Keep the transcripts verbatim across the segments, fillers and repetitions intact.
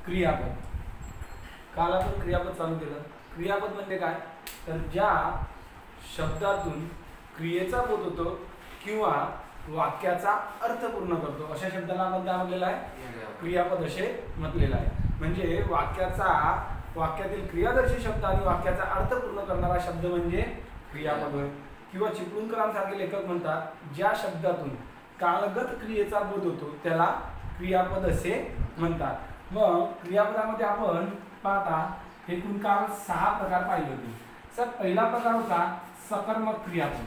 क्रियापद. काल आपण क्रियापद चालू केलं. क्रियापद म्हणजे काय, तर ज्या शब्दातून क्रियेचा बोध होतो किंवा वाक्याचा अर्थ पूर्ण करतो अशा शब्दाला आपण काय म्हटलेलं आहे, क्रियापद असे म्हटलेलं आहे. म्हणजे वाक्याचा वाक्यातील क्रियादर्शी शब्द आणि वाक्याचा अर्थ पूर्ण करणारा शब्द म्हणजे क्रियापद होय. किंवा चिपळूणकरांसारखे लेखक म्हणतात, ज्या शब्दातून कालगत क्रियेचा बोध होतो त्याला क्रियापद असे म्हणतात. मग क्रियापदामध्ये आपण पाहता एकूण काल सहा प्रकार पाहिले होते. सर पहिला प्रकार होता सकर्मक क्रियापद.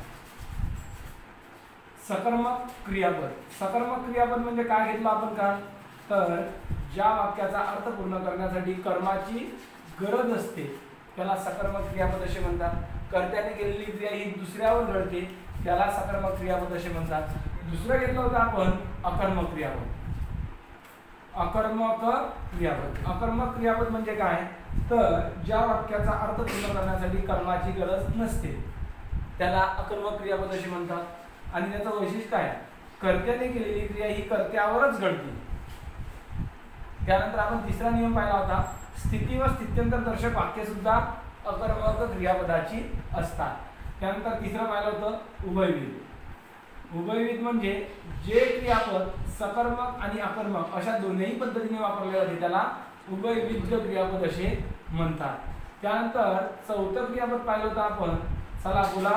सकर्मक क्रियापद सकर्मक क्रियापद म्हणजे काय घेतलं आपण का, तर ज्या वाक्याचा अर्थ पूर्ण करण्यासाठी कर्माची गरज असते त्याला सकर्मक क्रियापद असे म्हणतात. कर्त्याने केलेली क्रिया ही दुसऱ्यावर घडते त्याला सकर्मक क्रियापद असे म्हणतात. दुसरं घेतलं होतं आपण अकर्मक क्रियापद. अकर्मक क्रियापद अकर्मक क्रियापद म्हणजे काय, तर ज्या वाक्याचा अर्थ पूर्ण करण्यासाठी कर्माची गरज नसते त्याला अकर्मक क्रियापद असे म्हणतात. आणि त्याचं वैशिष्ट्य काय, कर्त्याने केलेली क्रिया ही कर्त्यावरच घडते. त्यानंतर आपण तिसरा नियम पाहिला होता, स्थिती व स्थित्यंतर दर्शक वाक्य सुद्धा अकर्मक क्रियापदाची असतात. त्यानंतर तिसरं पाहिलं होतं उभयविध. उभयविध म्हणजे जे क्रियापद सकर्मक आणि अकर्मक अशा दोन्ही पद्धतीने वापरले जाते त्याला उभयविध क्रियापद असे म्हणतात. त्यानंतर चौथं क्रियापद पाहिलं होतं आपण, चला बोला.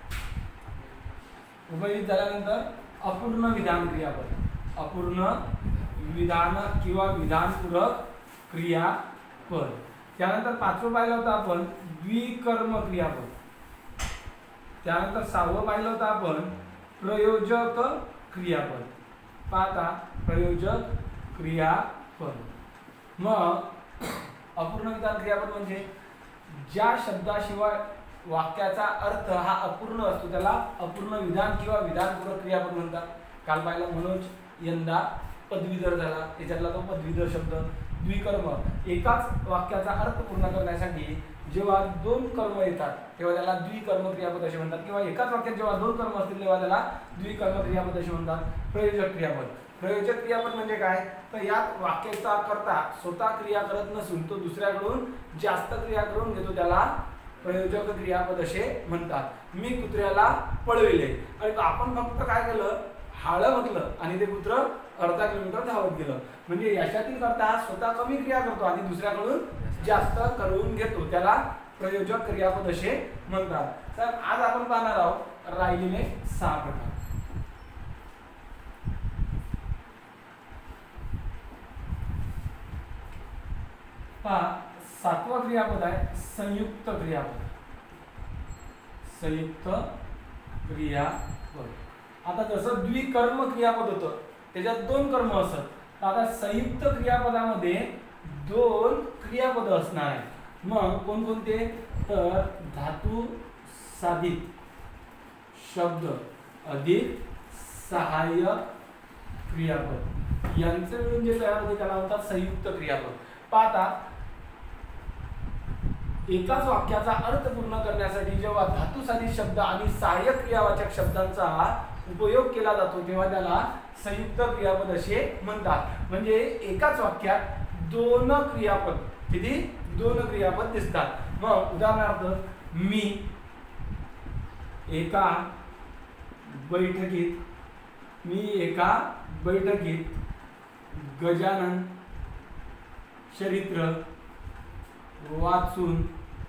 उभयविध झाल्यानंतर अपूर्ण विधान क्रियापद. अपूर्ण विधान किंवा विधानपूरक क्रियापद. त्यानंतर पाचवं पाहिलं होतं आपण द्विकर्म क्रियापद. त्यानंतर सहावं पाहिलं होतं आपण प्रयोजक क्रियापद. पाहता प्रयोजक क्रियापद. मग अपूर्ण विधान क्रियापद म्हणजे ज्या शब्दाशिवाय वाक्याचा अर्थ हा अपूर्ण असतो त्याला अपूर्ण विधान किंवा विधानपूरक क्रियापद म्हणतात. काल पाहिलं मनोज यंदा पदवीधर झाला, त्याच्यातला तो पदवीधर शब्द. द्विकर्म एकाच वाक्याचा अर्थ पूर्ण करण्यासाठी जेव्हा दोन कर्म येतात तेव्हा त्याला द्विकर्म क्रियापद असे म्हणतात. किंवा एकाच वाक्यात जेव्हा दोन कर्म असतील तेव्हा त्याला द्विकर्म क्रियापद असे म्हणतात. प्रयोजक क्रियापद प्रयोजक क्रियापद म्हणजे काय, तर यात वाक्याचा कर्ता स्वतः क्रिया करत नसून तो दुसऱ्याकडून जास्त क्रिया करून घेतो त्याला प्रयोजक क्रियापद असे म्हणतात. मी कुत्र्याला पळविले आणि आपण फक्त काय केलं, हाळ म्हटलं आणि ते कुत्र अर्धा किलोमीटर धावत गेलं. म्हणजे याच्यातील कर्ता हा स्वतः कमी क्रिया करतो आणि दुसऱ्याकडून जास्त करून घेतो त्याला प्रयोजक क्रियापद असे म्हणतात. तर आज आपण पाहणार आहोत राहिलेले सहा प्रकार. पहा सातवा क्रियापद आहे संयुक्त क्रियापद. संयुक्त क्रियापद. आता जसं द्विकर्म क्रियापद होतं त्याच्यात दोन कर्म असत, तर आता संयुक्त क्रियापदामध्ये दोन क्रियापद असणार आहे. मग कोणकोणते, तर धातू साधित शब्द अधिक सहाय्यक क्रियापद यांचे मिळून जे तयार होते त्याला म्हणतात संयुक्त क्रियापद. पाहता एकाच वाक्याचा अर्थ पूर्ण करण्यासाठी जेव्हा धातुसाधित शब्द आणि सहाय्यक क्रियावाचक शब्दांचा उपयोग केला जातो तेव्हा त्याला संयुक्त क्रियापद असे म्हणतात. म्हणजे एकाच वाक्यात दोन क्रियापद, किती दोन क्रियापद दिसतात. मग उदाहरणार्थ मी एका बैठकीत मी एका बैठकीत गजानन चरित्र वाचून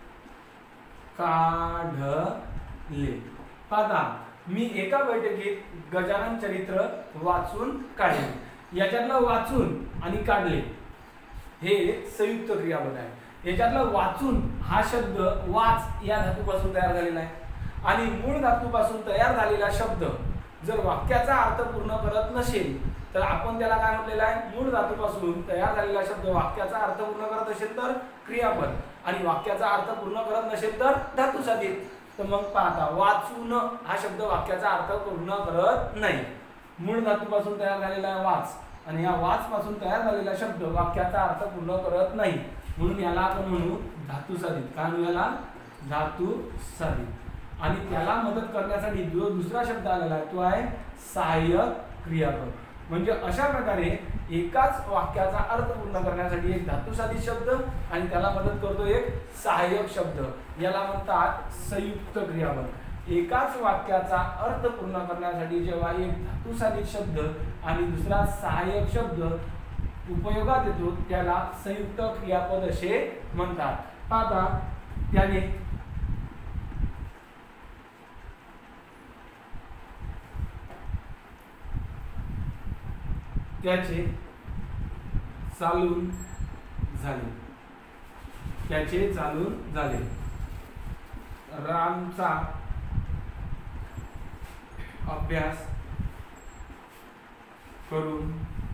काढले. पाहता मी एका बैठकीत गजानन चरित्र वाचून काढले. याच्यातलं वाचून आणि काढले हे संयुक्त क्रियापद आहे. याच्यातलं वाचून हा शब्द वाच या धातूपासून तयार झालेला आहे आणि मूळ धातूपासून तयार झालेला शब्द जर वाक्याचा अर्थ पूर्ण करत नसेल तर आपण त्याला काय म्हटलेलं आहे, मूळ धातूपासून तयार झालेला शब्द वाक्याचा अर्थ पूर्ण करत असेल तर क्रियापद आणि वाक्याचा अर्थ पूर्ण करत नसेल तर धातुसाधित. तर मग पाहता वाचून हा शब्द वाक्याचा अर्थ पूर्ण करत नाही. मूळ धातूपासून तयार झालेला वाच आणि या वाच पासून तयार झालेला शब्द वाक्याचा अर्थ पूर्ण करत नाही म्हणून याला आपण म्हणू धातुसाधित. काय म्हणू याला, धातुसाधित. आणि त्याला मदत करण्यासाठी जो दुसरा शब्द आलेला आहे तो आहे सहाय्यक क्रियापद. म्हणजे अशा प्रकारे एकाच वाक्याचा अर्थ पूर्ण करण्यासाठी एक धातुसाधित शब्द आणि त्याला मदत करतो एक सहाय्यक शब्द, याला म्हणतात संयुक्त क्रियापद। एकाच वाक्याचा अर्थ पूर्ण करण्यासाठी जेव्हा एक धातुसाधित शब्द आणि दुसरा सहाय्यक शब्द उपयोगात येतो त्याला संयुक्त क्रियापद असे म्हणतात। आता त्याने त्याचे चालून झाले, त्याचे चालून झाले। रामचा अभ्यास करून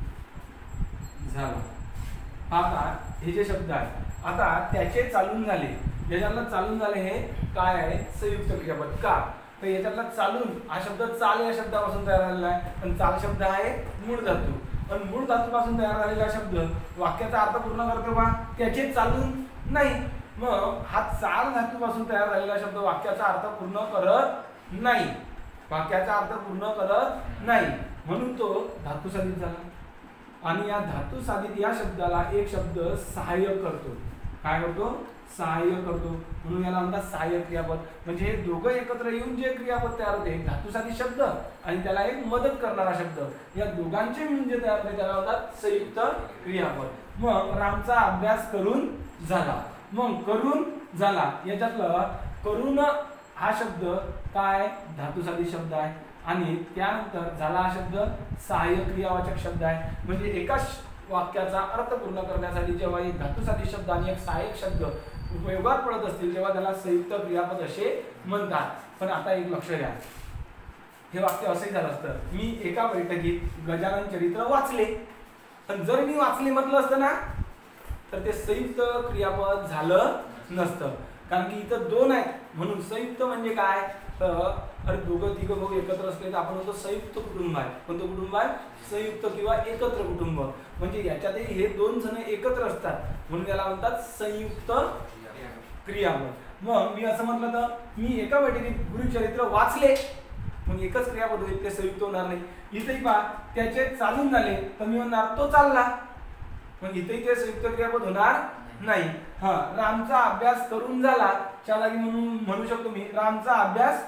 झाला। आता हे जे शब्द आहे, आता त्याचे चालून झाले, याच्यातला चालून झाले हे काय आहे? संयुक्त क्रियापद। का तर याच्यातला चालून हा शब्द चाल या शब्दापासून तयार झालेला आहे, पण चाल शब्द आहे मूळ धातू, पण मूळ धातूपासून तयार झालेला शब्द वाक्याचा अर्थ पूर्ण करतो का? त्याचे चालून नाही, मग हा चाल धातूपासून तयार झालेला शब्द वाक्याचा अर्थ पूर्ण करत नाही, वाक्याचा अर्थ पूर्ण करत नाही, म्हणून तो धातुसाधित झाला। आणि या धातुसाधित या शब्दाला एक शब्द सहाय्य करतो। काय करतो? सहाय्य करतो, म्हणून याला म्हणतात सहाय्यक क्रियापद। म्हणजे हे दोघं एकत्र येऊन जे क्रियापद तयार होते, धातुसाधित शब्द आणि त्याला एक मदत करणारा शब्द, या दोघांचे मिळून जे तयार होते त्याला म्हणतात संयुक्त क्रियापद। मग रामचा अभ्यास करून झाला, मग करून झाला याच्यातलं करून हा शब्द काय? धातुसाधित शब्द आहे, आणि त्यानंतर झाला हा शब्द सहाय्यक क्रियावाचक शब्द आहे। म्हणजे एकाच वाक्याचा अर्थ पूर्ण करण्यासाठी जेव्हा एक धातुसाधित शब्द आणि एक सहाय्यक शब्द उपयोगात पडत असतील तेव्हा त्याला संयुक्त क्रियापद असे म्हणतात। पण आता एक लक्ष द्या, हे वाक्य असंही झालं असतं, मी एका बैठकीत गजानन चरित्र वाचले, पण जर मी वाचले म्हटलं असतं ना तर ते संयुक्त क्रियापद झालं नसतं, कारण की इथं दोन आहेत, म्हणून संयुक्त म्हणजे काय? तर अरे दोघं तिघं भाऊ एकत्र असले तर आपण म्हणतो संयुक्त कुटुंब आहे। कोणतं कुटुंब आहे? संयुक्त किंवा एकत्र कुटुंब, म्हणजे याच्यातही हे दोन जण एकत्र असतात, म्हणून याला म्हणतात संयुक्त क्रियापद। मग मी असं म्हटलं तर मी एका बैठकीत गुरुचरित्र वाचले, मग एकच क्रियापद होईल, ते संयुक्त होणार नाही। इथेही पहा त्याचे चालून झाले तर मी म्हणणार तो चालला, मग इथेही ते संयुक्त क्रियापद होणार नाही। हा रामचा अभ्यास करून झाला च्या जागी म्हणून म्हणू शकतो मी रामचा अभ्यास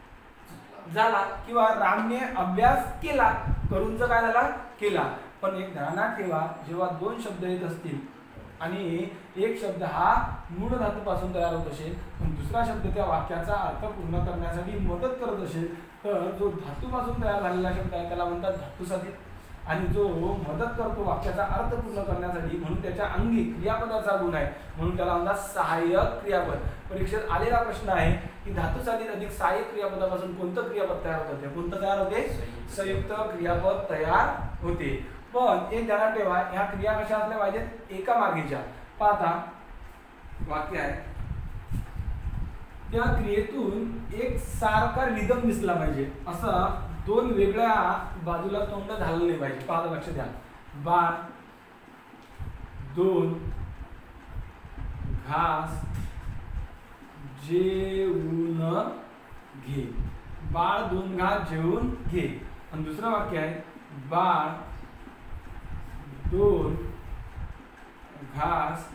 झाला, किंवा रामने अभ्यास केला, करूनचा काय झाला? केला। पण एक ध्यानात ठेवा, जेव्हा दोन शब्द येत असतील आणि एक शब्द हा मूळ धातूपासून तयार होत असेल पण दुसरा शब्द त्या वाक्याचा अर्थ पूर्ण करण्यासाठी मदत करत असेल तर जो धातूपासून तयार झालेला शब्द आहे त्याला म्हणतात धातुसाधित, आणि जो मदत करतो वाक्याचा अर्थ पूर्ण करण्यासाठी म्हणून त्याच्या अंगी क्रियापदाचा गुण आहे, म्हणून त्याला म्हणतात सहाय्यक क्रियापद। परीक्षेत आलेला प्रश्न आहे की धातुसाधित अधिक सहाय्यक क्रियापदापासून कोणतं क्रियापद तयार होते? कोणतं तयार होते? संयुक्त क्रियापद तयार होते। पण एक ध्यानात ठेवा, ह्या क्रिया कशा असल्या पाहिजेत? एका मार्गीच्या। पाहता वाक्य आहे, त्या क्रियेतून एक सारखा रिदम दिसला पाहिजे, असं दोन वेगळ्या बाजूला तोंड झालं नाही पाहिजे। पाहता लक्ष द्या, बाळ दोन घास जेवून घे, बाळ दोन घास जेवून घे। आणि दुसरं वाक्य आहे, बाळ दोन घास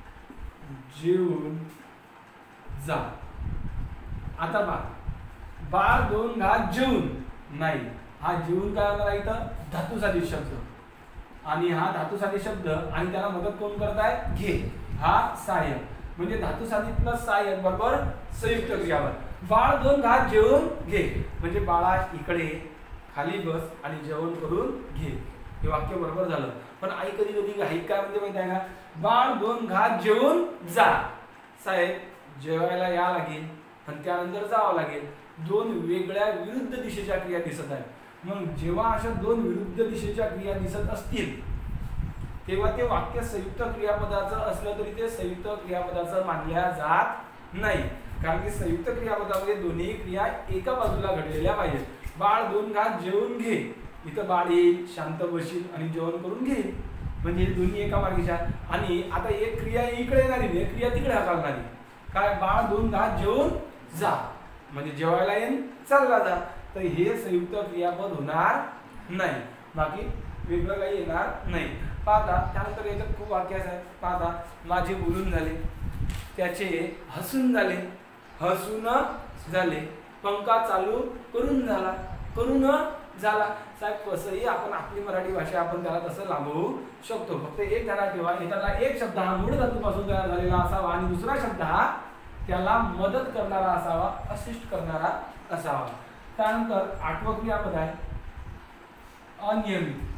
जेवून जा। आता बा बाळ दोन घास जेवून नाही, हा जेवून काय होणार आहे? इथं धातुसाधित शब्द, आणि हा धातुसाधित शब्द आणि त्याला मदत कोण करत आहे? घे, हा सहाय्यक, म्हणजे धातुसाधित प्लस सहाय्यक बरोबर संयुक्त क्रियापद। बाळ दोन घास जेवून घे म्हणजे बाळा इकडे खाली बस आणि जेवण करून घे, हे वाक्य बरोबर झालं। पण आई कधी कधी घाईत काय म्हणते माहिती आहे का? बाळ दोन घास जेवून जा, साहेब जेवायला या लागेल आणि त्यानंतर जावं लागेल, दोन वेगळ्या विरुद्ध दिशेच्या क्रिया दिसत आहेत। मग जेव्हा अशा दोन विरुद्ध दिशेच्या क्रिया दिसत असतील तेव्हा ते वाक्य संयुक्त क्रियापदाचं असलं तरी ते संयुक्त क्रियापदाचं मानल्या जात नाही, कारण की संयुक्त क्रियापदामध्ये दोन्ही क्रिया एका बाजूला घडलेल्या पाहिजेत। बाळ दोन घास जेवून घे, इथं बाळ येईल, शांत बसील आणि जेवण करून घेईल, म्हणजे दोन्ही एका मार्गीच्या। आणि आता एक क्रिया इकडे येणारी, एक क्रिया तिकडे हाकलणारी, काय? बाळ दोन घास जेवून जा म्हणजे जेवायला येईन चालला जा, तर हे संयुक्त क्रियापद होणार नाही। बाकी वेगळं काही येणार नाही. पाहता त्यानंतर याच्यात खूप वाक्य आहेत. पाहता माझे बोलून झाले, त्याचे हसून झाले, हसून झाले, पंखा चालू करून झाला, करून झाला. साहेब कसंही आपण आपली मराठी भाषा आपण त्याला तसं लावू शकतो. फक्त एक ध्यानात ठेवा, याच्यातला एक शब्द हा मूळ धातूपासून तयार झालेला असावा आणि दुसरा शब्द हा त्याला मदत करणारा असावा, असिस्ट करणारा असावा. त्यानंतर आठवं क्रियापद आहे अनियमित.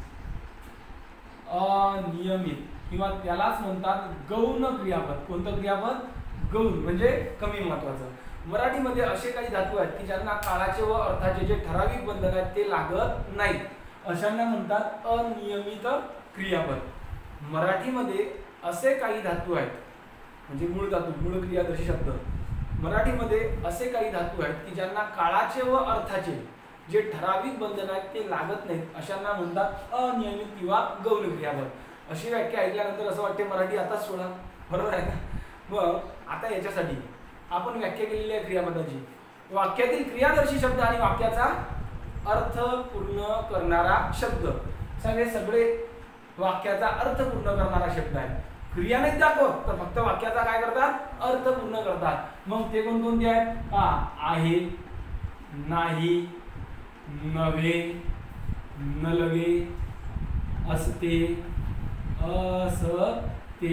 अनियमित किंवा त्यालाच म्हणतात गौण क्रियापद. कोणतं क्रियापद? गौण म्हणजे कमी महत्वाचं. मराठीमध्ये असे काही धातू आहेत की ज्यांना काळाचे व अर्थाचे जे ठराविक बंधन आहेत ते लागत नाहीत, अशांना म्हणतात अनियमित क्रियापद. मराठीमध्ये असे काही धातू आहेत म्हणजे मूळ धातू, मूळ क्रियादर्शी शब्द. मराठीमध्ये असे काही धातू आहेत की ज्यांना काळाचे व अर्थाचे जे ठराविक बंधन आहेत ते लागत नाहीत, अशांना म्हणतात अनियमित किंवा गौण क्रियापद. अशी व्याख्या ऐकल्यानंतर असं वाटते मराठी आताच सोडा, बरोबर आहे का? मग आता याच्यासाठी आपण व्याख्या केलेली आहे क्रियापदाची. वाक्यातील क्रियादर्शी शब्द आणि वाक्याचा अर्थ पूर्ण करणारा शब्द. सगळे सगळे वाक्याचा अर्थ पूर्ण करणारा शब्द आहे. क्रिया नाही दाखवत तर फक्त वाक्याचा काय करतात? अर्थ पूर्ण करतात. मग ते कोणकोणते आहेत? हा आहे, नाही, नव्हे, नलगे, असते, असते,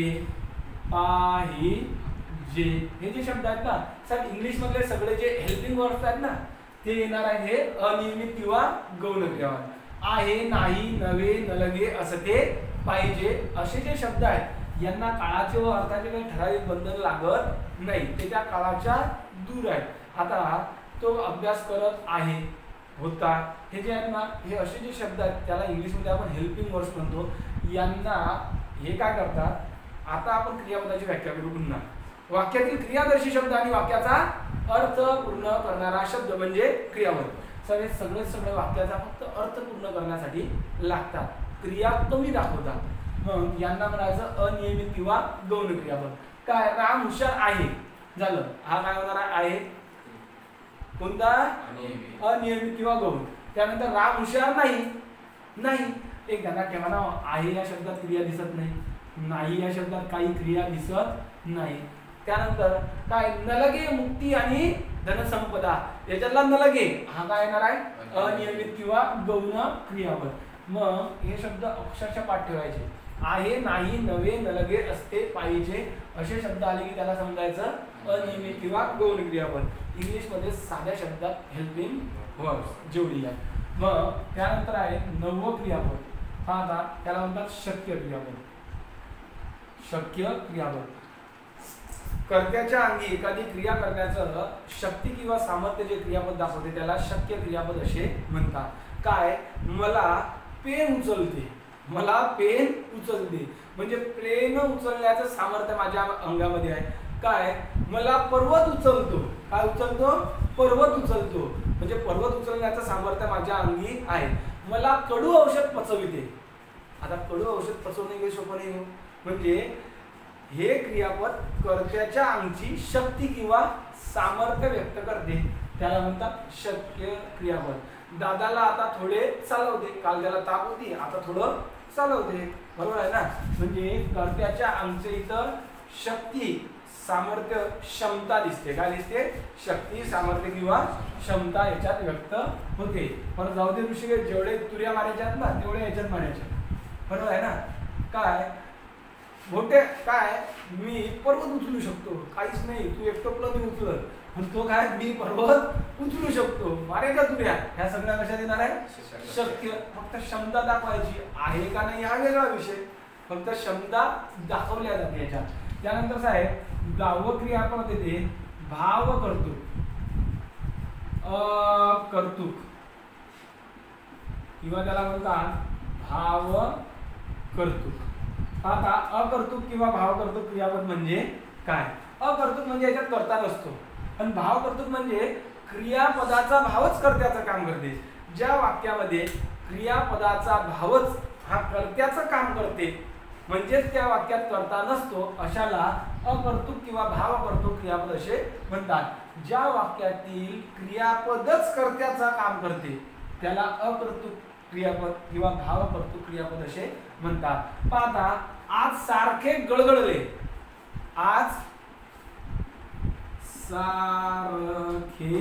पाहिजे. हे जे शब्द आहेत ना साहेब इंग्लिश मधले सगळे जे हेल्पिंग वर्ड्स आहेत ना ते येणार आहेत हे अनियमित किंवा गौण क्रियापद. आहे, नाही, नव्हे, नलगे, असते, पाहिजे असे जे शब्द आहेत यांना काळाचे व अर्थाचे काही ठराविक बंधन लागत नाही, ते त्या काळाच्या दूर आहेत. आता तो अभ्यास करत आहे, होता, हे जे आहेत ना हे असे जे शब्द आहेत त्याला इंग्लिशमध्ये आपण हेल्पिंग वर्ड्स म्हणतो. यांना हे काय करतात? आता आपण क्रियापदाची व्याख्या करू पुन्हा. वाक्यातील क्रियादर्शी शब्द आणि वाक्याचा अर्थ पूर्ण करणारा शब्द म्हणजे क्रियापद. सगळे सगळे सगळे वाक्याचा फक्त अर्थ पूर्ण करण्यासाठी लागतात, क्रिया कमी दाखवतात. मग यांना म्हणायचं अनियमित किंवा गौण क्रियापद. काय? राम हुशार आहे झालं, हा काय होणार आहे? कोणता? अनियमित किंवा गौण. त्यानंतर राम हुशार नाही, नाही. एक ध्यानात ठेवा ना, आहे या शब्दात क्रिया दिसत नाही, नाही या शब्दात काही क्रिया दिसत नाही. त्यानंतर काय? नलगे, मुक्ती आणि धनसंपदा. याच्यातला नलगे हा काय येणार आहे? अनियमित किंवा गौण क्रियापद. मग हे शब्द अक्षरशः पाठ ठेवायचे. आहे, नाही, नवे, नलगे, असते, पाहिजे असे शब्द आले की त्याला समजायचं अनियमित किंवा गौण क्रियापद. इंग्लिशमध्ये साध्या शब्दात हेल्पिंग वर्ड्स जेवढी आहे. मग त्यानंतर आहे नववं क्रियापद. हा आता त्याला म्हणतात शक्य क्रियापद. शक्य क्रियापद. कर्त्याच्या अंगी एखादी क्रिया करण्याचं शक्ती किंवा सामर्थ्य जे क्रियापद दाखवते त्याला शक्य क्रियापद असे म्हणतात. काय? मला पेन उचलते, मला पेन उचलते म्हणजे पेन उचलण्याचं सामर्थ्य माझ्या अंगामध्ये आहे. काय? मला पर्वत उचलतो, काय उचलतो? पर्वत उचलतो म्हणजे पर्वत उचलण्याचं सामर्थ्य माझ्या अंगी आहे. मला कडू औषध पचविते. आता कडू औषध पचवणे काही सोपं नाही, म्हणजे हे क्रियापद कर्त्याच्या अंगची शक्ती किंवा सामर्थ्य व्यक्त करते, त्याला म्हणतात शक्य क्रियापद. दादाला आता थोडे चालवते, काल त्याला ताप होती आता थोडं चालवते, बरोबर आहे ना? म्हणजे कर्त्याच्या अंगचे इथं शक्ती, सामर्थ्य, क्षमता दिसते. काय दिसते? शक्ती, सामर्थ्य किंवा क्षमता याच्यात व्यक्त होते. पण जाऊ दे ऋषिकेश, जेवढे तुर्या मारायच्या ना तेवढे याच्यात मारायच्या, बरोबर आहे ना? काय मोठे काय? मी पर्वत उचलू शकतो, काहीच नाही, तू एकटोपलं मी उचलत, पण तो काय? मी पर्वत उचलू शकतो. मारे का तुर्या? ह्या सगळ्या कशात येणार आहे? शक्य. फक्त क्षमता दाखवायची आहे का नाही हा वेगळा विषय, फक्त क्षमता दाखवल्या जाते याच्यात. त्यानंतर साहेब दहावं क्रियापद येते भाव कर्तृक. अकर्तृक किंवा त्याला म्हणतात भाव कर्तृक. आता अकर्तृक किंवा भाव कर्तृक क्रियापद म्हणजे काय? अकर्तृक म्हणजे याच्यात कर्ता नसतो, पण भाव कर्तृक म्हणजे क्रियापदाचा भावच कर्त्याचं काम करते. ज्या वाक्यामध्ये क्रियापदाचा भावच हा कर्त्याचं काम करते म्हणजेच त्या वाक्यात कर्ता नसतो अशाला अकर्तृक किंवा भाव कर्तृक क्रियापद असे म्हणतात. ज्या वाक्यातील क्रियापदच कर्त्याचं काम करते त्याला अकर्तृक क्रियापद किंवा भावकर्तृ क्रियापद असे म्हणतात. पाहता आज सारखे गडगडले, आज सारखे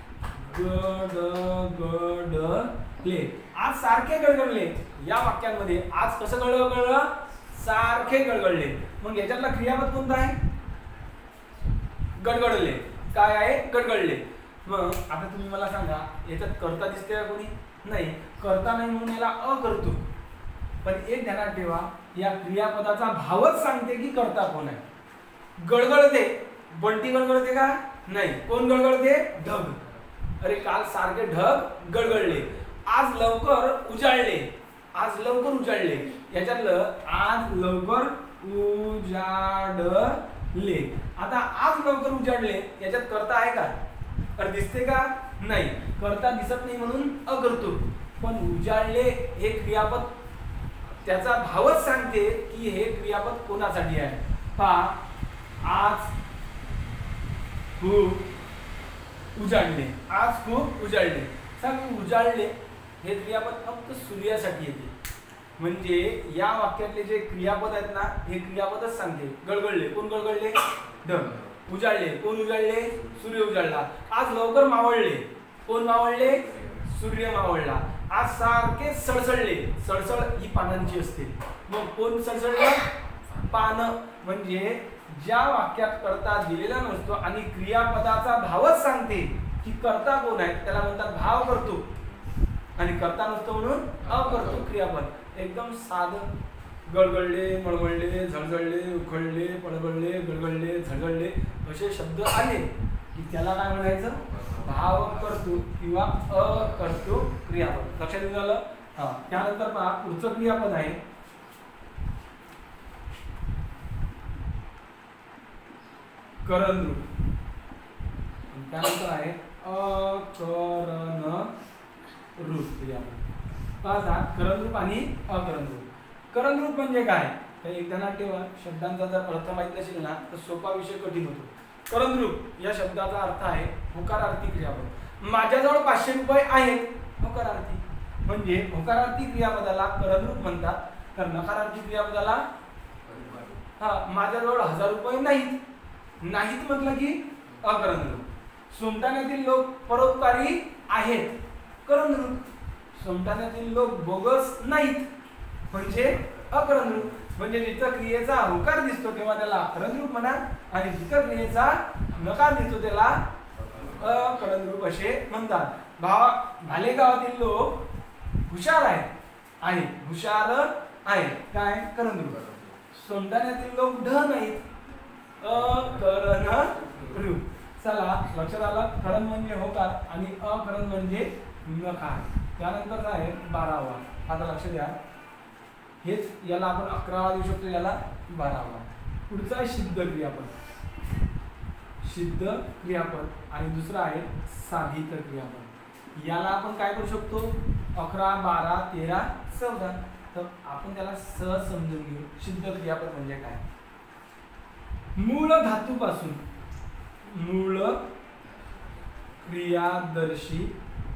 गडगडले, आज सारखे गडगडले. या वाक्यांमध्ये आज कसं गडगडलं? सारखे गडगडले. मग याच्यातला क्रियापद कोणता आहे? गडगडले. काय आहे? गडगडले. मग आता तुम्ही मला सांगा, याच्यात कर्ता दिसते का कोणी? नाही. कर्ता नाही म्हणून याला अकर्तृ. पण एक ध्यानात ठेवा, या क्रियापदाचा भावच सांगते की कर्ता कोण आहे. गडगडते, बंटी गडगडते का? नाही. कोण गडगडते? ढग. अरे काल सारखे ढग गडगडले, आज लवकर उजाडले, आज लवकर उजाडले. याच्यातलं आज लवकर उजाडले. आता आज लवकर उजाडले याच्यात कर्ता आहे का? तर दिसते का? नाही. कर्ता दिसत नाही म्हणून अकर्तृ. पण उजाडले हे क्रियापद त्याचा भावच सांगते की हे क्रियापद कोणासाठी आहे. पहा, आज खूप उजाडले, आज खूप उजाडले. सांग उजाडले हे क्रियापद फक्त सूर्यासाठी येते. म्हणजे या वाक्यातले जे क्रियापद आहेत ना, हे क्रियापदच सांगते. गडगडले, कोण गडगडले? ढग. उजाडले, कोण उजाडले? सूर्य उजाडला. आज लवकर मावळले, कोण मावळले? सूर्य मावळला. आज सारखे सळसळले, सळसळ ही पानांची असते. मग कोण सळसळलं? पानं. म्हणजे ज्या वाक्यात कर्ता दिलेला नसतो आणि क्रियापदाचा भावच सांगते की कर्ता कोण आहे, त्याला म्हणतात भावकर्तृ. आणि कर्ता नसतो म्हणून अकर्तृ क्रियापद. एकदम साधं. गडगडले, मळमळले, झळझळले, उखळले, पडबडले, गडगडले, झळझळले असे शब्द आले की त्याला काय म्हणायचं? भावकर्तृ किंवा अकर्तृ क्रियापद. लक्षात झालं? हा. त्यानंतर पहा, पुढचं क्रियापद आहे करनरूप. त्यानंतर आहे अकरणरूप क्रियापद. पहा, करणरूप आणि अकरणरूप. करणरूप म्हणजे काय? तर एक ध्यानात ठेवा, शब्दांचा जर अर्थ माहित नसेल ना तर सोपा विषय कठीण होतो. करणरूप या शब्दाचा अर्थ आहे होकारार्थी क्रियापद. माझ्याजवळ पाचशे रुपये आहेत, होकारार्थी. म्हणजे होकारार्थी क्रियापदाला करणरूप म्हणतात. तर नकारार्थी क्रियापदाला हा माझ्याजवळ हजार रुपये नाहीत, नाहीत म्हटलं की अकरणरूप. सोमठाण्यातील लोक परोपकारी आहेत, करणरूप. सोमठाण्यातील लोक बोगस नाहीत म्हणजे अकरणरूप. म्हणजे जिथं क्रियेचा होकार दिसतो तेव्हा त्याला करणरूप म्हणा, आणि जिथं क्रियेचा नकार दिसतो त्याला अकरणरूप असे म्हणतात. भाव भालेगावातील लोक हुशार आहेत, आहे हुशार आहे, काय? करणरूप. सोमठाण्यातील लोक ढ नाहीत, अकरणरूप. चला लक्षात आलं? करण म्हणजे होकार आणि अकरण म्हणजे नकार. त्यानंतर आहे बारावा. आता लक्ष द्या, हेच याला आपण अकरावा देऊ शकतो, याला बारावा. पुढचा आहे सिद्ध क्रियापद. सिद्ध क्रियापद आणि दुसरा आहे साधित क्रियापद. याला आपण काय करू शकतो? अकरा, बारा, तेरा, चौदा. तर आपण त्याला सहज समजून घेऊ. सिद्ध क्रियापद म्हणजे काय? मूळ धातूपासून, मूळ क्रियादर्शी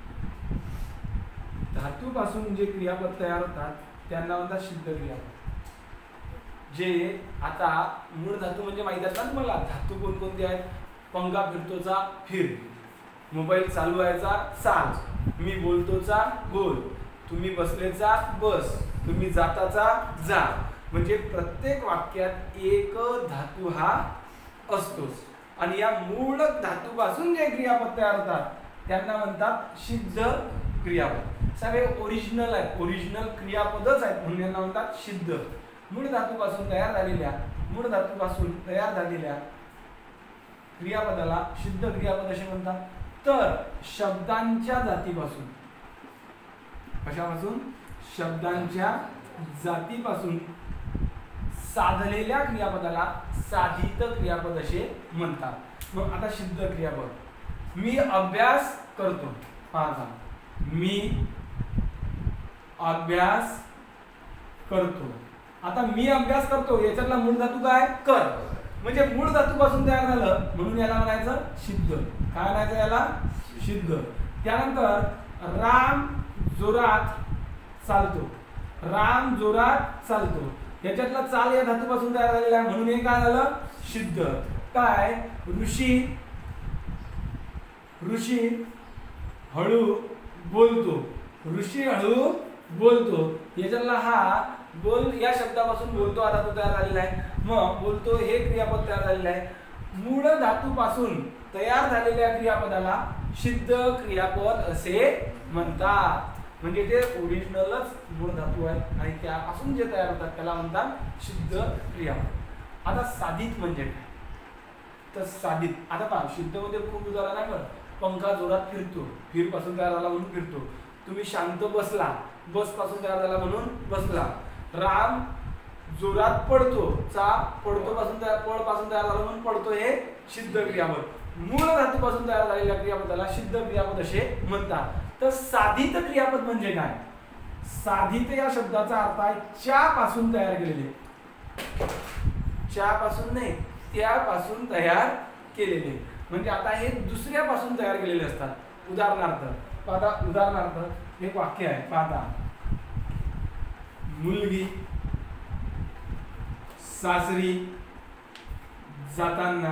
धातूपासून जे क्रियापद तयार होतात त्यांना म्हणतात सिद्ध क्रियापद. जे आता मूळ धातू म्हणजे माहिती असतात तुम्हाला, धातू कोणकोणते आहेत? पंखा फिरतोचा फिर, मोबाईल चालू आहेचा चाल, मी बोलतोचा बोल, तुम्ही बसलेचा बस, तुम्ही जाताचा जा. म्हणजे प्रत्येक वाक्यात एक धातू हा असतोच. आणि या मूळ धातूपासून जे क्रियापद तयार होतात त्यांना म्हणतात सिद्ध क्रियापद. सगळे ओरिजिनल आहेत, ओरिजिनल क्रियापदच आहेत म्हणून यांना म्हणतात सिद्ध. मूळ धातूपासून तयार झालेल्या मूळ धातूपासून तयार झालेल्या क्रियापदाला सिद्ध क्रियापद असे म्हणतात. तर शब्दांच्या जातीपासून, कशापासून? शब्दांच्या जातीपासून साधलेल्या क्रियापदाला साधित क्रियापद असे म्हणतात. मग आता सिद्ध क्रियापद, मी अभ्यास करतो. पहा, मी अभ्यास करतो. आता मी अभ्यास करतो याच्यातला मूळ धातू काय? कर. म्हणजे मूळ धातूपासून तयार झालं म्हणून याला म्हणायचं सिद्ध. काय म्हणायचं याला? सिद्ध. त्यानंतर राम जोरात चालतो. राम जोरात चालतो. याच्यातला चाल या धातूपासून तयार झालेला आहे म्हणून हे काय झालं सिद्ध. काय ऋषी ऋषी हळू बोलतो. ऋषी हळू बोलतो याच्यातला हा बोल या शब्दापासून बोलतो हा धातू तयार झालेला आहे. मग बोलतो हे क्रियापद तयार झालेलं आहे. मूळ धातूपासून तयार झालेल्या क्रियापदाला सिद्ध क्रियापद असे म्हणतात. म्हणजे ते ओरिजिनलच मूळ धातू आहे आणि त्यापासून जे तयार होतात त्याला म्हणतात सिद्ध क्रियापद. आता साधित म्हणजे काय तर साधित आता पहा सिद्ध मध्ये खूप उदाहरण आहे बरं. पंखा जोरात फिरतो. फिर पासून तयार झाला म्हणून फिरतो. तुम्ही शांत बसला बस पासून तयार झाला म्हणून बसला. राम जोरात पडतो. चा पडतो पासून तयार पड पासून तयार झाला म्हणून पडतो हे सिद्ध क्रियापद. मूळ धातूपासून तयार झालेल्या क्रियापदाला सिद्ध क्रियापद असे म्हणतात. तर साधित क्रियापद म्हणजे काय. साधित या शब्दाचा अर्थ आहे च्या पासून तयार केलेले. च्या पासून नाही त्यापासून तयार केलेले. म्हणजे आता हे दुसऱ्यापासून तयार केलेले असतात. उदाहरणार्थ पाहता उदाहरणार्थ एक वाक्य आहे पाहता. मुलगी सासरी जाताना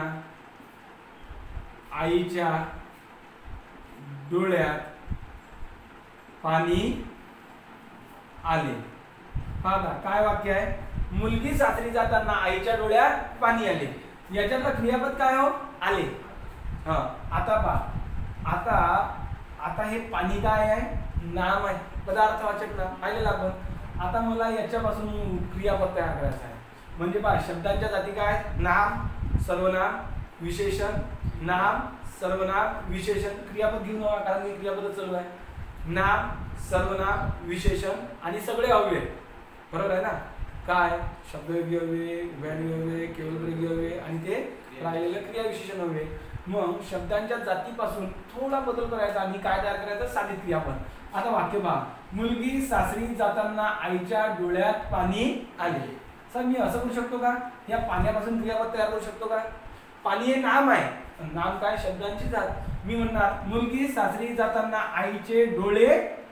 आईच्या डोळ्यात पाणी आले. पाहता काय वाक्य आहे. मुलगी सासरी जाताना आईच्या डोळ्यात पाणी आले. याच्यातला क्रियापद काय हो आले. हा आता पहा आता आता हे पाणी काय आहे नाम आहे पदार्थवाचक नाम पाहिलेलं आपण. आता मला याच्यापासून क्रियापद तयार करायचं आहे. म्हणजे पहा शब्दांच्या जाती काय नाम सर्वनाम विशेषण. नाम सर्वनाम विशेषण क्रियापद घेऊन नका कारण मी क्रियापद चालू आहे. नाम सर्वनाम विशेषण आणि सगळे अव्यय बरोबर आहे ना. काय शब्दयोगी अव्यय उभयनिष्ठ अव्यय केवलप्रयोगी अव्यय आणि ते राहिलेले क्रिया विशेषण अव्यय. मग शब्दांच्या जातीपासून थोडा बदल करायचा आणि काय तयार करायचं साधित क्रियापद. आता वाक्य पहा. मुलगी सासरी जाताना आईच्या डोळ्यात पाणी आले. सर मी असं करू शकतो का या पाण्यापासून क्रियापद तयार करू शकतो का. पाणी हे नाम आहे. नाम काय शब्दांची जात. मी म्हणणार मुलगी सासरी जाताना आईचे डोळे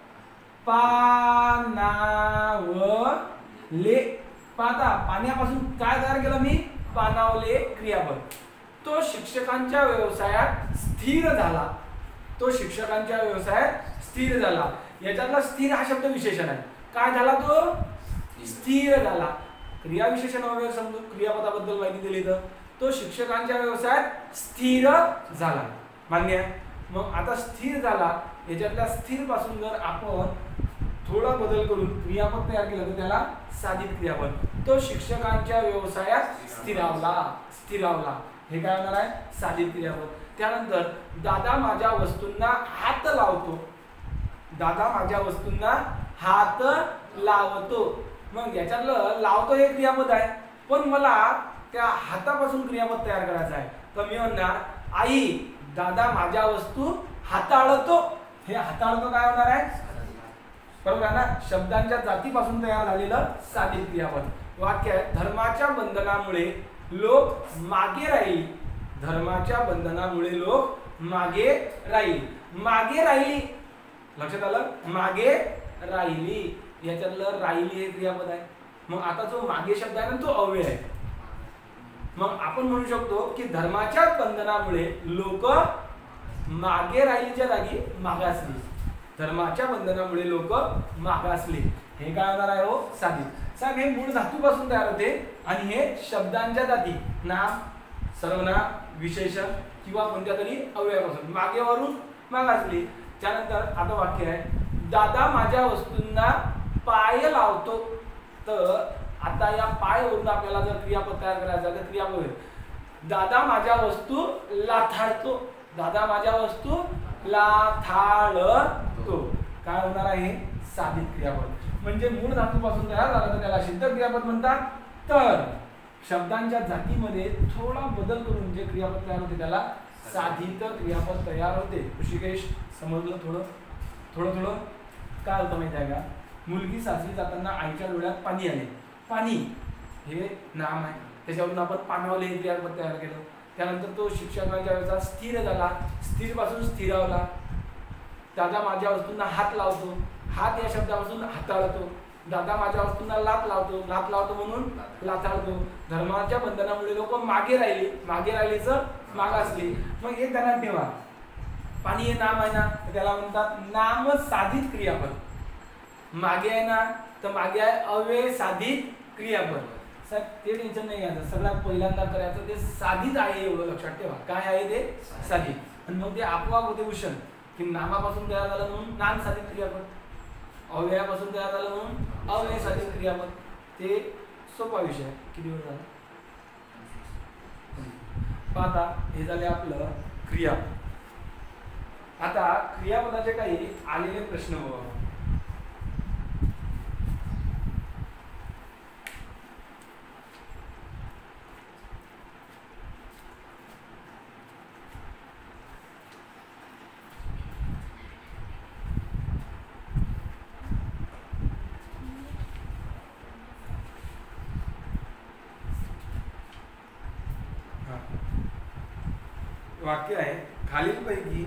पानावले. पाहता पाण्यापासून काय तयार केलं मी पानावले क्रियापद. तो शिक्षकांच्या व्यवसायात स्थिर झाला. तो शिक्षकांच्या व्यवसायात स्थिर झाला. याच्यातला स्थिर हा शब्द विशेषण आहे. काय झाला तो स्थिर झाला. क्रिया विशेषण अव्यय समजून क्रियापदाबद्दल माहिती दिली तर तो शिक्षकांच्या व्यवसायात स्थिर झाला मान्य आहे. मग आता स्थिर झाला याच्यातल्या स्थिर पासून जर आपण थोडा बदल करून क्रियापद तयार केलं तर त्याला साधित क्रियापद. तो शिक्षकांच्या व्यवसायात स्थिरावला. स्थिरावला हे काय होणार आहे साधित क्रियापद. त्यानंतर दादा माझ्या वस्तूंना हात लावतो. दादा माझ्या वस्तूंना हात लावतो. मग याच्यातलं लावतो हे क्रियापद आहे पण मला त्या हातापासून क्रियापद तयार करायचं आहे. तर मी म्हणणार आई दादा माझ्या वस्तू हाताळतो. हे हाताळतो काय होणार आहे बरोबर आहे ना. शब्दांच्या जातीपासून तयार झालेलं साधित क्रियापद. वाक्य आहे धर्माच्या बंधनामुळे लोक मागे राहील. धर्माच्या बंधनामुळे लोक मागे राहील. मागे राहिली लक्षात आलं मागे राहिली. याच्यातलं राहिली हे क्रियापद आहे. मग आता जो मागे शब्द आहे ना तो अव्यय आहे. मग आपण म्हणू शकतो की धर्माच्या बंधनामुळे लोक मागे राहिलीच्या जागी मागासली. धर्माच्या बंधनामुळे लोक मागासले हे काय होणार आहे हो साधित. साहेब हे मूळ धातूपासून तयार होते आणि हे शब्दांच्या जाती नाम सर्वनाम विशेषण किंवा कोणत्या तरी अव्ययापासून मागेवरून मागासले. त्यानंतर आता वाक्य आहे दादा माझ्या वस्तूंना पाय लावतो. तर आता या पाय वरून आपल्याला जर क्रियापद तयार करायचं तर क्रियापद दादा माझ्या वस्तू लाथाळतो. दादा माझ्या वस्तू लाथाळतो काय होणार आहे साधित क्रियापद. म्हणजे मूळ धातूपासून तयार झाला तर त्याला सिद्ध क्रियापद म्हणतात. तर शब्दांच्या जातीमध्ये थोडा बदल करून जे क्रियापद तयार होते त्याला साधित क्रियापद तयार होते. ऋषिकेश समजलं थोडं थोडं थोडं काय होतं माहिती आहे का. मुलगी सासरी जाताना आईच्या डोळ्यात पाणी आले. पाणी हे नाम आहे त्याच्यावरून आपण पानावले हे क्रियापद तयार केलं. त्यानंतर तो शिक्षकांच्या व्यवसायात स्थिर झाला. स्थिर पासून स्थिरावला. दादा माझ्या वस्तूंना हात लावतो. हात या शब्दापासून हाताळतो, दादा माझ्या वस्तूंना लात लावतो, लात लावतो म्हणून लाताळतो. धर्माच्या बंधनामुळे लोक मागे राहिले, मागे राहिलेच मागासले. मग हे त्यांना ठेवा. पाणी हे नाम आहे ना, त्याला म्हणतात नाम साधित क्रियापद. मागे आहे ना तर मागे आहे अव्यय साधित क्रियापद. सर ते टेन्शन नाही घ्यायचं, सगळ्यात पहिल्यांदा करायचं ते साधित आहे एवढं लक्षात ठेवा. काय आहे ते साधित. आणि मग ते आपोआप होते भूषण की नामापासून तयार झालं म्हणून नाम साधित क्रियापद, अव्ययापासून तयार झालं म्हणून अव्यय साधित क्रियापद. ते सोपा विषय आहे. किती वेळ झाला पाहता. हे झाले आपलं क्रियापद. आता क्रियापदाचे काही आलेले प्रश्न बघा. वाक्य आहे खालीलपैकी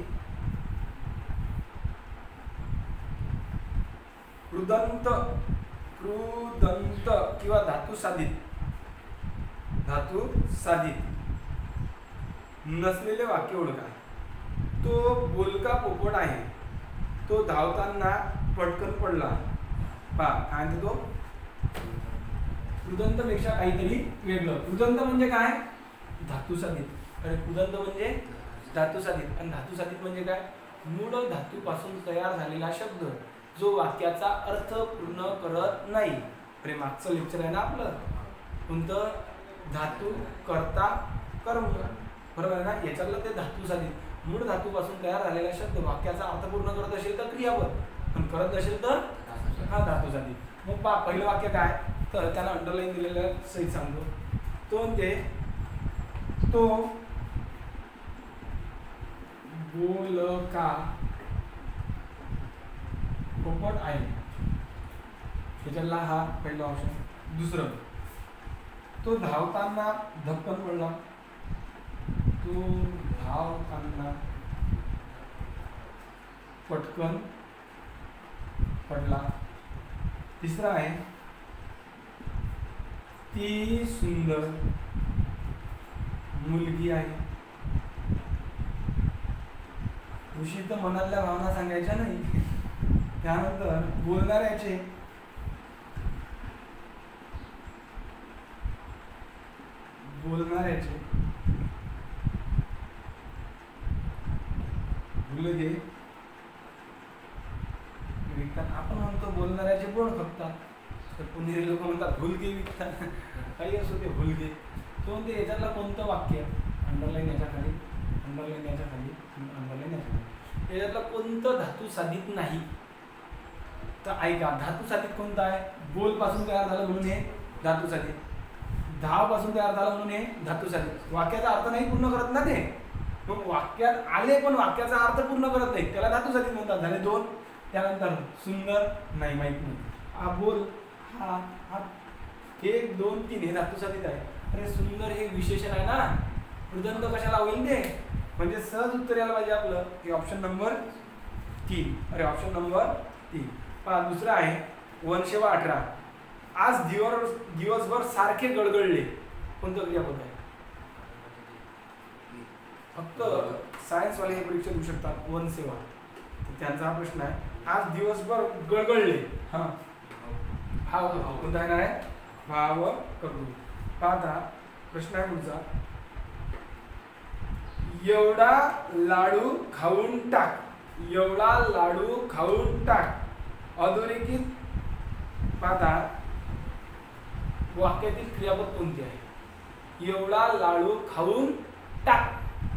कृदंत कृदंत किंवा धातू साधित धातू साधित नसलेले वाक्य ओळखा. तो बोलका पोपट आहे, तो धावताना पटकन पडला. पहा काय म्हणतो तो, कृदंत पेक्षा काहीतरी वेगळं. कृदंत म्हणजे काय, धातू साधित. आणि कृदंत म्हणजे धातू साधित. आणि धातू साधित म्हणजे काय, मूळ धातूपासून तयार झालेला शब्द जो वाक्याचा अर्थ पूर्ण करत नाही. अरे मागचं लेक्चर आहे ना आपलं, कोणतं, धातू कर्ता कर्म, बरोबर आहे ना. याच्यातलं ते धातू साधित. मूळ धातूपासून तयार झालेला शब्द वाक्याचा अर्थ पूर्ण करत असेल तर क्रियापद, पण करत असेल तर हा धातू साधित. मग पा पहिलं वाक्य काय, तर त्याला अंडरलाईन दिलेलं सहित सांगतो. तो म्हणते तो बोलका पोपट आहे. त्याच्यातला हा पहिला ऑप्शन. दुसरं, तो धावताना धपकन पडला. तो धावताना पटकन पडला. तिसरा आहे ती सुंदर मुलगी आहे. उशीत मनातल्या भावना सांगायच्या नाही. त्यानंतर बोलणाऱ्याचे बोलणाऱ्याचे मुलगे विकतात. आपण म्हणतो बोलणाऱ्याचे बोल खपतात, तर पुणेरी लोक म्हणतात भुलगे विकतात. काही असो ते भुलगे. तो म्हणते याच्यातलं कोणतं वाक्य, अंडरलाईन याच्या खाली, अंडरलाईन याच्या खाली, अंडरलाईन याच्या खाली, याच्यातलं कोणतं धातू साधित नाही. तर ऐका, धातू साधित कोणतं आहे, बोल पासून तयार झालं म्हणून हे धातू साधित, धाव पासून तयार झालं म्हणून हे धातू साधित. वाक्याचा अर्थ नाही पूर्ण करत ना ते. मग वाक्यात आले पण वाक्याचा अर्थ पूर्ण करत नाही, त्याला धातू साधित म्हणतात. झाले दोन. त्यानंतर सुंदर नाही, माहित नाही. हा बोल, हा हा एक दोन तीन हे धातू साधित आहे. अरे सुंदर हे विशेषण आहे ना, कृदंत कशाला होईल ते, म्हणजे सहज उत्तर यायला पाहिजे आपलं. हे ऑप्शन नंबर तीन. अरे ऑप्शन नंबर तीन. पहा दुसरा आहे वनशेवा अठरा. आज दिवस दिवसभर सारखे गळगळले. कोणतं क्रियापद आहे. फक्त सायन्सवाले हे परीक्षा देऊ शकतात वनसेवा. त्यांचा हा प्रश्न आहे. आज दिवसभर गळगळले. हा हा कोणता येणार आहे, भाव करू. पाहता प्रश्न आहे पुढचा, एवढा लाडू खाऊन टाक. एवढा लाडू खाऊन टाक. अधोरेखित पाहता वाक्यातील क्रियापद कोणते आहे. एवढा लाडू खाऊन टाक.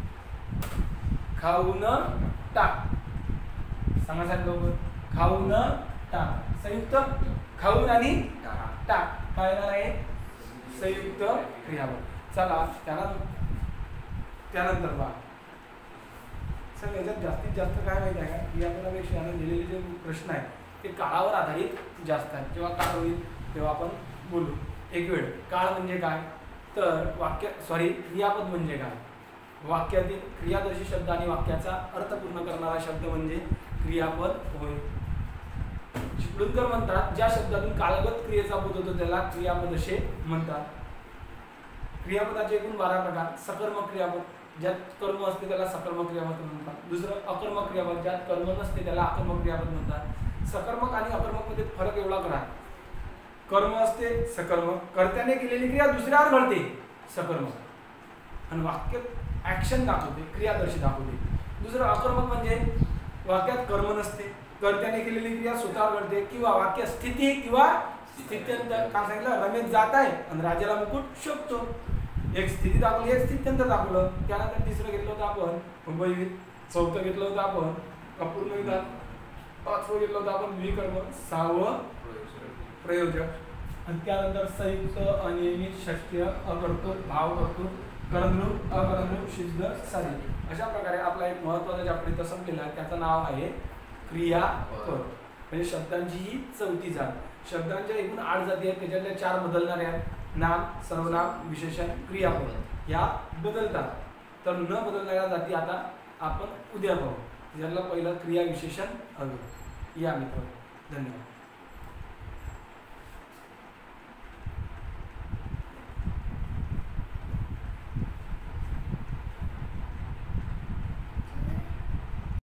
खाऊन टाक. सांगा साहेब लवकर. खाऊन टाक. संयुक्त खाऊन आणि टाक काय येणार आहे, संयुक्त क्रियापद. चला त्याला त्यानंतर पहा. सर याच्यात जास्तीत जास्त काय माहिती आहे का, क्रियापदापेक्षा यानं दिलेले जे प्रश्न आहेत ते काळावर आधारित जास्त आहेत. जेव्हा काळ होईल तेव्हा आपण बोलू. एक वेळ काळ म्हणजे काय, तर वाक्य सॉरी क्रियापद म्हणजे काय, वाक्यातील क्रियादर्शी शब्द आणि वाक्याचा अर्थ पूर्ण करणारा शब्द म्हणजे क्रियापद होय. चिपळूणकर म्हणतात ज्या शब्दातून कालगत क्रियेचा बोध होतो त्याला क्रियापद असे म्हणतात. क्रियापदाचे एकूण बारा प्रकार. सकर्मक क्रियापद ज्यात कर्म असते त्याला सकर्मक क्रियापद म्हणतात. दुसरं अकर्मक क्रियापद ज्यात कर्म नसते त्याला अकर्मक क्रियापद म्हणतात. सकर्मक आणि अकर्मक मध्ये फरक एवढा करा, कर्म असते सकर्मक, कर्त्याने केलेली क्रिया दुसऱ्यावर घडते सकर्मक, आणि वाक्य ऍक्शन दाखवते, क्रियादर्शी दाखवते. दुसरं अकर्मक म्हणजे वाक्यात कर्म नसते, कर्त्याने केलेली क्रिया स्वतःवर घडते किंवा वाक्य स्थिती किंवा स्थित्यंत. काय सांगितलं, रमेश जात आहे आणि राजाला मुकुट शोभतो. एक स्थिती दाखवली, एक स्थित्यंत दाखवलं. त्यानंतर तिसरं घेतलं होतं आपण मुंबई, चौथं घेतलं होतं आपण अपूर्ण विधान, पाचवं घेतलं होतं आपण विकर्म, सहावं प्रयोजक, आणि त्यानंतर संयुक्त, अनियमित, षष्ट्य, अकर्तृक, भावकर्तृक, कर्मरूप, अकर्मरूप, सिद्ध, साधित. अशा प्रकारे आपला एक महत्त्वाचा चॅप्टर इथं संपलेला आहे. त्याचं नाव आहे क्रियापद. म्हणजे शब्दांची ही चौथी जात. शब्दांच्या एकूण आठ जाती आहेत, त्याच्यातल्या चार बदलणाऱ्या आहेत. नाम, सर्वनाम, विशेषण, क्रियापद ह्या बदलतात. तर न बदलणाऱ्या जाती आता आपण उद्या पाहू. ज्याला पहिलं क्रिया विशेषण हवं. या मित्र, धन्यवाद.